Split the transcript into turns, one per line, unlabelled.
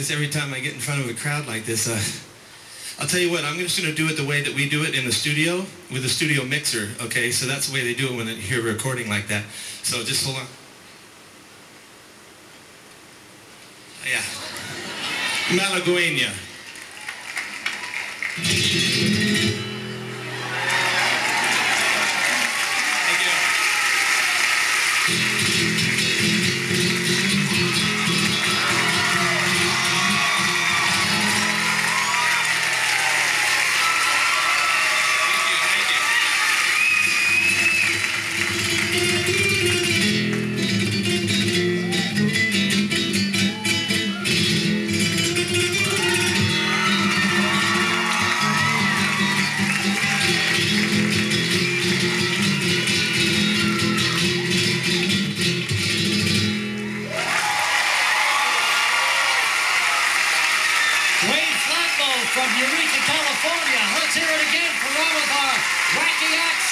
this every time I get in front of a crowd like this. I'll tell you what, I'm just going to do it the way that we do it in the studio, with a studio mixer, okay? So that's the way they do it when they hear a recording like that. So just hold on. Yeah. Malagueña.
From Eureka, California. Let's hear it again for all of our wacky acts